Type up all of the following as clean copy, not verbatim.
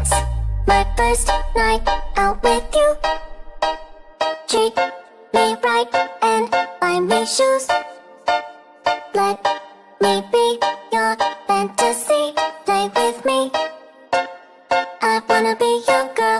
It's my first night out with you. Treat me right and buy me shoes. Let me be your fantasy. Play with me. I wanna be your girl.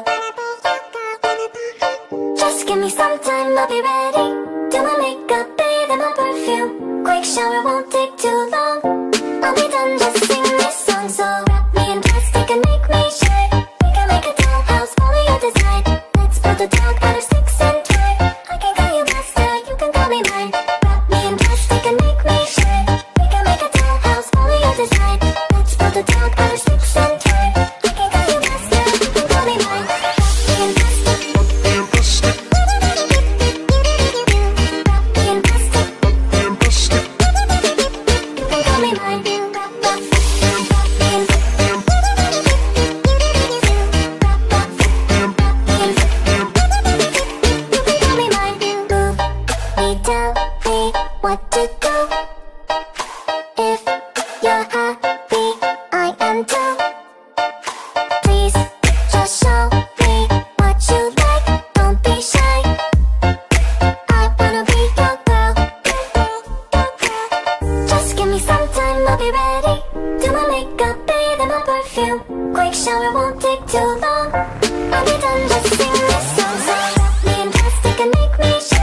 Just give me some time, I'll be ready. Do my makeup, bathe in my perfume. Quick shower won't take too long. I'll be done, just sing this song. So wrap me in plastic and make me shine. We can make a dollhouse, follow your design. Let's build a dog out of sticks and twine. I can call you master, you can call me mine. Wrap me in plastic and make me shine. We can make a dollhouse, follow your design. Let's build a dog out of sticks and twine. I can call you master, you can call me mine. Wrap me in plastic. Tell me what to do. If you're happy, I am too. Please just show me what you like. Don't be shy. I wanna be your girl. Just give me some time, I'll be ready. Do my makeup, bathe in my perfume. Quick shower won't take too long. I'll be done, just sing this song. So wrap me in plastic and make me shine.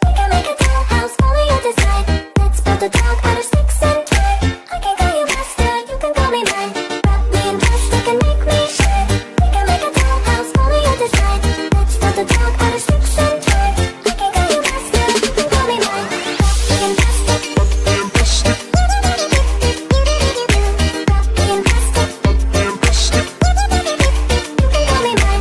Build a dog out of sticks and twine. I can call you master, you can call me mine. Wrap me in plastic and make me shine. We can make a dollhouse, follow your design. Let's build a dog out of sticks and twine. I can call you master, you can call me mine. Wrap me in plastic. Wrap me in plastic. You can call me mine.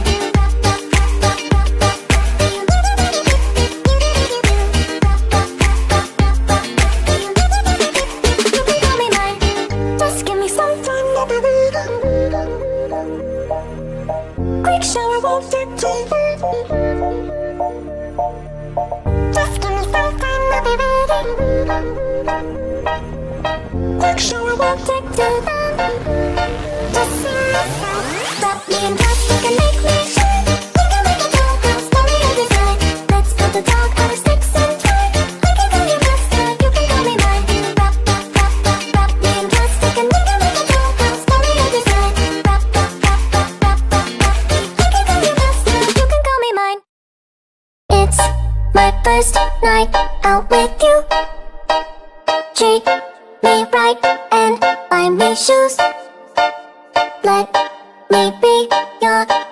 Quick shower won't take too long. Just give me some time, I'll be ready. Quick shower won't take too long. Just sing this song. Wrap me in plastic and make me shine. We can make a dollhouse, follow your design. Let's build a dog out of sticks and twine. I can call you master, you can call me mine. Wrap me in plastic and we can make a dollhouse, follow your design. It's my first night out with you. Treat me right and buy me shoes. Let me be your